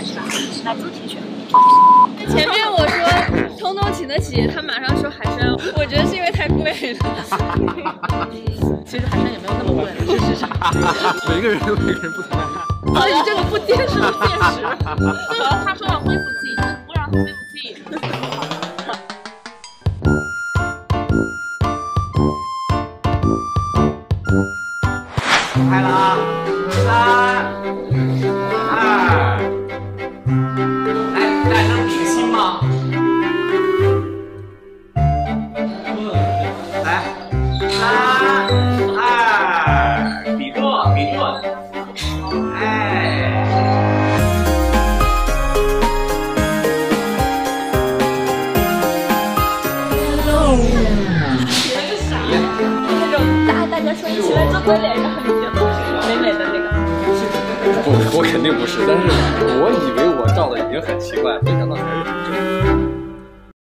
是吧？买猪蹄去。 前面我说通通请得起，他马上说海参，我觉得是因为太贵了。 其实海参也没有那么贵，事实上。 每个人有每个人不同的看。 所以这个不现实，不现实。对了，他说要恢复记忆，不让他恢复记忆。 开了啊！3、2，来，能比个心吗？来，3、2，比住，比住，哎。 那种大家说一起来，坐在脸上已经美美的那个。 不，我肯定不是，但是我以为我照的已经很奇怪，没想到还是很正。